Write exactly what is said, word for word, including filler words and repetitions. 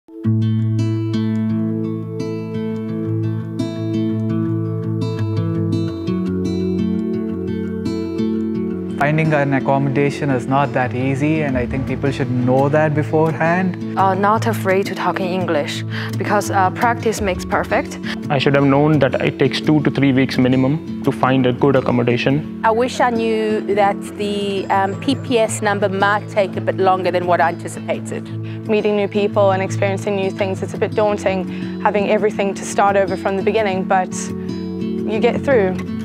Finding an accommodation is not that easy, and I think people should know that beforehand. Uh, not afraid to talk in English, because uh, practice makes perfect. I should have known that it takes two to three weeks minimum to find a good accommodation. I wish I knew that the um, P P S number might take a bit longer than what I anticipated. Meeting new people and experiencing new things, it's a bit daunting having everything to start over from the beginning, but you get through.